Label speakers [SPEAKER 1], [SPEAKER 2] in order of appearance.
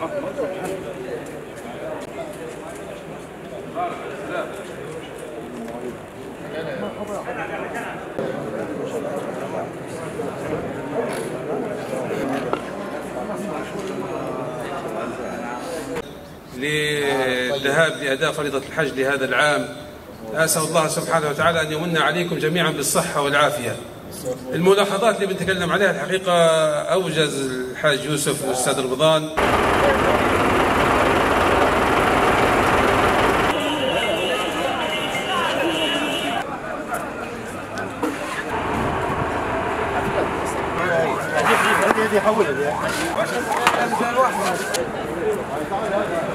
[SPEAKER 1] للذهاب لأداء فريضة الحج لهذا العام. أسأل الله سبحانه وتعالى أن يمن عليكم جميعا بالصحة والعافية. الملاحظات اللي بنتكلم عليها الحقيقة أوجز الحاج يوسف والأستاذ رمضان.
[SPEAKER 2] يحولها